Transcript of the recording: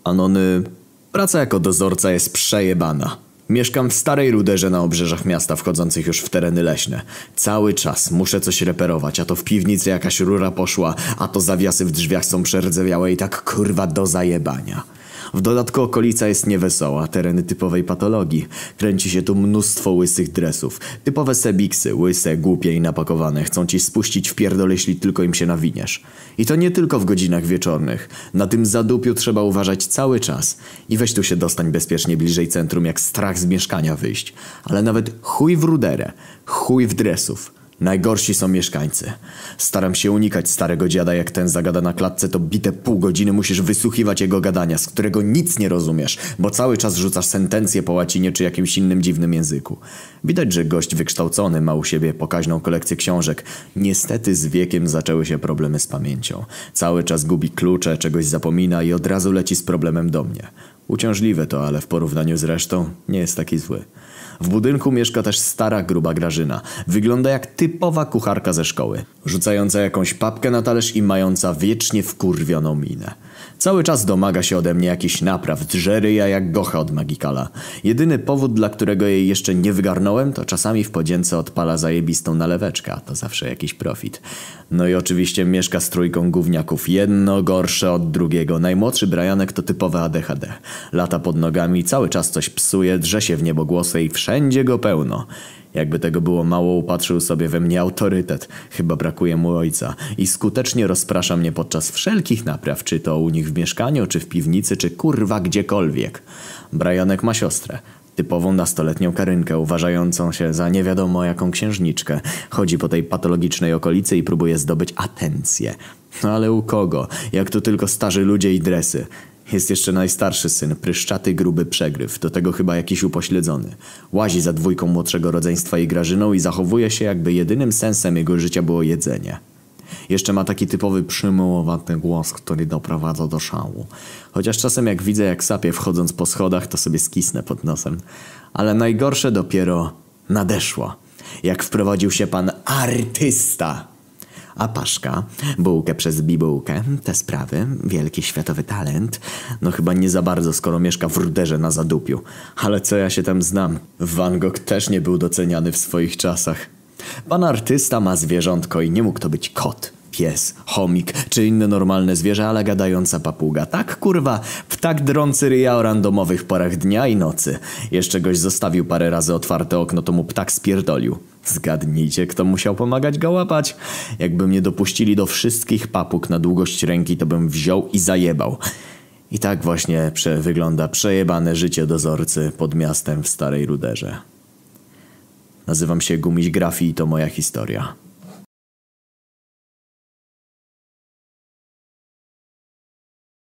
Anony, praca jako dozorca jest przejebana. Mieszkam w starej ruderze na obrzeżach miasta wchodzących już w tereny leśne. Cały czas muszę coś reperować, a to w piwnicy jakaś rura poszła, a to zawiasy w drzwiach są przerdzewiałe i tak kurwa do zajebania. W dodatku okolica jest niewesoła, tereny typowej patologii. Kręci się tu mnóstwo łysych dresów. Typowe sebiksy, łyse, głupie i napakowane. Chcą ci spuścić w pierdol, jeśli tylko im się nawiniesz. I to nie tylko w godzinach wieczornych. Na tym zadupiu trzeba uważać cały czas. I weź tu się dostań bezpiecznie bliżej centrum, jak strach z mieszkania wyjść. Ale nawet chuj w ruderę, chuj w dresów. Najgorsi są mieszkańcy. Staram się unikać starego dziada, jak ten zagada na klatce, to bite pół godziny musisz wysłuchiwać jego gadania, z którego nic nie rozumiesz, bo cały czas rzucasz sentencje po łacinie czy jakimś innym dziwnym języku. Widać, że gość wykształcony ma u siebie pokaźną kolekcję książek. Niestety z wiekiem zaczęły się problemy z pamięcią. Cały czas gubi klucze, czegoś zapomina i od razu leci z problemem do mnie. Uciążliwe to, ale w porównaniu z resztą nie jest taki zły. W budynku mieszka też stara, gruba Grażyna. Wygląda jak typowa kucharka ze szkoły. Rzucająca jakąś papkę na talerz i mająca wiecznie wkurwioną minę. Cały czas domaga się ode mnie jakichś napraw, drze ryja jak gocha od Magikala. Jedyny powód, dla którego jej jeszcze nie wygarnąłem, to czasami w podzięce odpala zajebistą naleweczkę, a to zawsze jakiś profit. No i oczywiście mieszka z trójką gówniaków, jedno gorsze od drugiego. Najmłodszy Brianek to typowe ADHD. Lata pod nogami, cały czas coś psuje, drze się w niebogłosy i wszędzie go pełno. Jakby tego było mało, upatrzył sobie we mnie autorytet. Chyba brakuje mu ojca. I skutecznie rozprasza mnie podczas wszelkich napraw, czy to u nich w mieszkaniu, czy w piwnicy, czy kurwa gdziekolwiek. Brianek ma siostrę. Typową nastoletnią Karynkę, uważającą się za nie wiadomo jaką księżniczkę. Chodzi po tej patologicznej okolicy i próbuje zdobyć atencję. No ale u kogo? Jak tu tylko starzy ludzie i dresy. Jest jeszcze najstarszy syn, pryszczaty, gruby przegryw, do tego chyba jakiś upośledzony. Łazi za dwójką młodszego rodzeństwa i Grażyną i zachowuje się, jakby jedynym sensem jego życia było jedzenie. Jeszcze ma taki typowy przymułowaty głos, który doprowadza do szału. Chociaż czasem jak widzę jak sapie wchodząc po schodach, to sobie skisnę pod nosem. Ale najgorsze dopiero nadeszło. Jak wprowadził się pan artysta. A Paszka, bułkę przez bibułkę, te sprawy, wielki światowy talent. No chyba nie za bardzo, skoro mieszka w ruderze na zadupiu. Ale co ja się tam znam? Van Gogh też nie był doceniany w swoich czasach. Pan artysta ma zwierzątko i nie mógł to być kot, pies, chomik czy inne normalne zwierzę, ale gadająca papuga. Tak kurwa, ptak drący ryja o randomowych porach dnia i nocy. Jeszcze goś zostawił parę razy otwarte okno, to mu ptak spierdolił. Zgadnijcie, kto musiał pomagać go łapać? Jakby mnie dopuścili do wszystkich papug na długość ręki, to bym wziął i zajebał. I tak właśnie wygląda przejebane życie dozorcy pod miastem w starej ruderze. Nazywam się Gumiś Grafi i to moja historia.